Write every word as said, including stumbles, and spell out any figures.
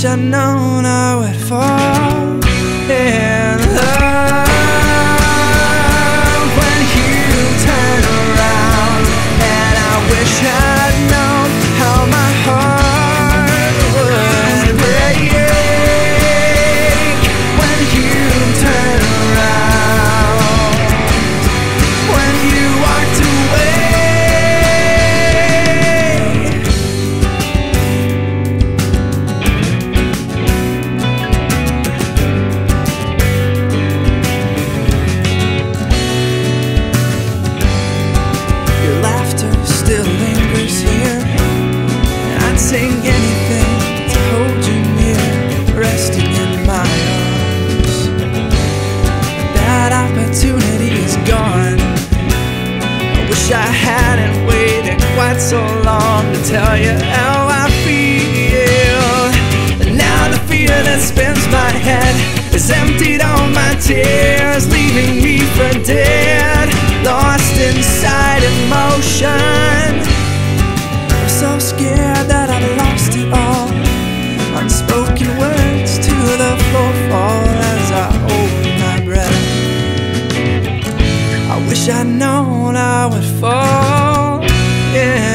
I'd known I would fall in love when you turn around. And I wish I'd known how my heart would break when you turn around, when you walked away. Still lingers here. I'd sing anything to hold you near, resting in my arms. That opportunity is gone. I wish I hadn't waited quite so long to tell you how I feel. And now the fear that spins my head has emptied all my tears, leaving me for dead, lost inside emotion. I'm so scared that I've lost it all. Unspoken words to the floor fall as I hold my breath. I wish I'd known I would fall, yeah.